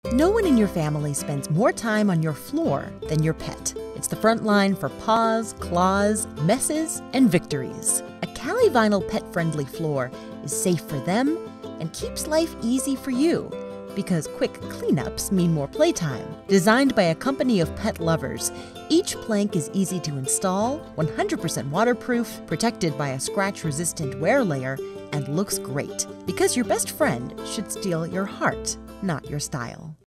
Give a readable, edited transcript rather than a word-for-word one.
No one in your family spends more time on your floor than your pet. It's the front line for paws, claws, messes, and victories. A Cali Vinyl pet-friendly floor is safe for them and keeps life easy for you, because quick cleanups mean more playtime. Designed by a company of pet lovers, each plank is easy to install, 100% waterproof, protected by a scratch-resistant wear layer, and looks great. Because your best friend should steal your heart, not your style.